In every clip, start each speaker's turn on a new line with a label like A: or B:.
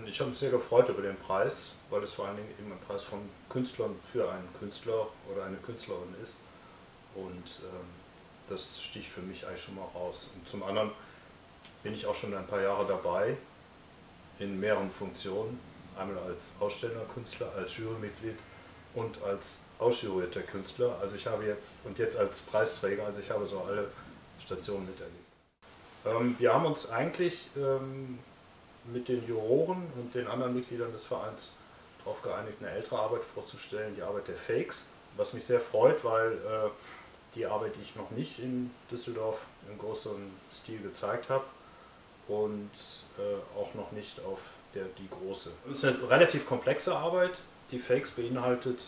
A: Ich habe mich sehr gefreut über den Preis, weil es vor allen Dingen eben ein Preis von Künstlern für einen Künstler oder eine Künstlerin ist. Und das sticht für mich eigentlich schon mal raus. Und zum anderen bin ich auch schon ein paar Jahre dabei, in mehreren Funktionen. Einmal als ausstellender Künstler, als Jurymitglied und als ausjurierter Künstler. Also ich habe jetzt als Preisträger, also ich habe so alle Stationen miterlebt. Wir haben uns eigentlich mit den Juroren und den anderen Mitgliedern des Vereins darauf geeinigt, eine ältere Arbeit vorzustellen, die Arbeit der Fakes, was mich sehr freut, weil die Arbeit, die ich noch nicht in Düsseldorf im größeren Stil gezeigt habe und auch noch nicht auf die große. Es ist eine relativ komplexe Arbeit. Die Fakes beinhaltet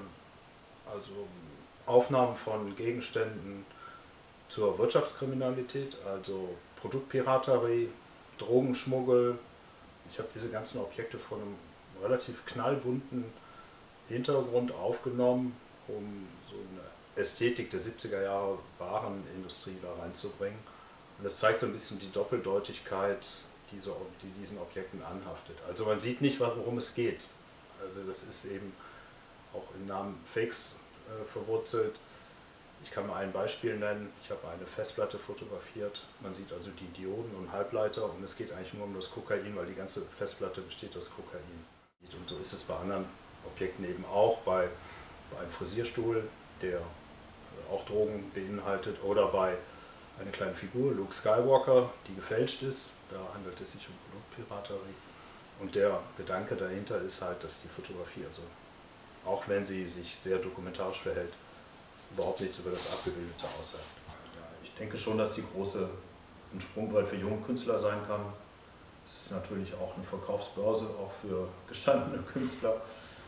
A: also Aufnahmen von Gegenständen zur Wirtschaftskriminalität, also Produktpiraterie, Drogenschmuggel. Ich habe diese ganzen Objekte von einem relativ knallbunten Hintergrund aufgenommen, um so eine Ästhetik der 70er Jahre Warenindustrie da reinzubringen. Und das zeigt so ein bisschen die Doppeldeutigkeit, die diesen Objekten anhaftet. Also man sieht nicht, worum es geht. Also das ist eben auch im Namen Fakes verwurzelt. Ich kann mal ein Beispiel nennen. Ich habe eine Festplatte fotografiert. Man sieht also die Dioden und Halbleiter und es geht eigentlich nur um das Kokain, weil die ganze Festplatte besteht aus Kokain. Und so ist es bei anderen Objekten eben auch, bei einem Frisierstuhl, der auch Drogen beinhaltet, oder bei einer kleinen Figur, Luke Skywalker, die gefälscht ist. Da handelt es sich um Produktpiraterie. Und der Gedanke dahinter ist halt, dass die Fotografie, also auch wenn sie sich sehr dokumentarisch verhält, überhaupt nichts über das Abgebildete aussagt. Ja, ich denke schon, dass die große ein Sprungbrett für junge Künstler sein kann. Es ist natürlich auch eine Verkaufsbörse, auch für gestandene Künstler.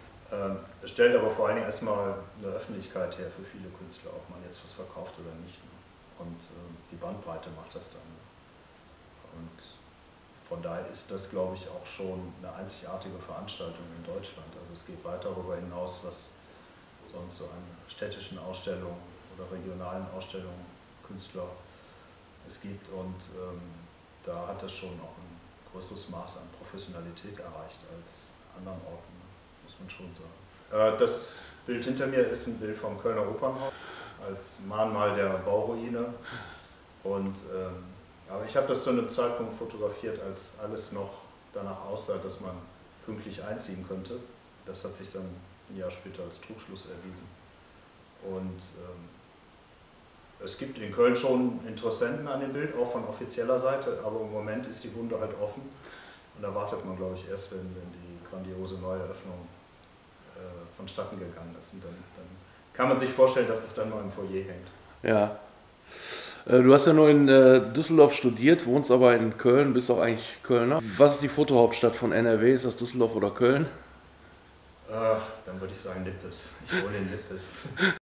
A: Es stellt aber vor allen Dingen erstmal eine Öffentlichkeit her für viele Künstler, ob man jetzt was verkauft oder nicht. Und die Bandbreite macht das dann. Und von daher ist das, glaube ich, auch schon eine einzigartige Veranstaltung in Deutschland. Also es geht weit darüber hinaus, was sonst so an städtischen Ausstellungen oder regionalen Ausstellungen Künstler es gibt. Und da hat das schon auch ein größeres Maß an Professionalität erreicht als anderen Orten, muss man schon sagen. Das Bild hinter mir ist ein Bild vom Kölner Opernhaus als Mahnmal der Bauruine. Und aber ich habe das zu einem Zeitpunkt fotografiert, als alles noch danach aussah, dass man pünktlich einziehen könnte. Das hat sich dann ein Jahr später als Trugschluss erwiesen. Und es gibt in Köln schon Interessenten an dem Bild, auch von offizieller Seite, aber im Moment ist die Wunde halt offen. Und da wartet man, glaube ich, erst, wenn die grandiose neue Öffnung vonstatten gegangen ist. Und dann kann man sich vorstellen, dass es dann mal im Foyer hängt.
B: Ja. Du hast ja nur in Düsseldorf studiert, wohnst aber in Köln, bist auch eigentlich Kölner. Was ist die Fotohauptstadt von NRW? Ist das Düsseldorf oder Köln?
A: Dann würde ich sagen Nippes. Ich wohne in Nippes.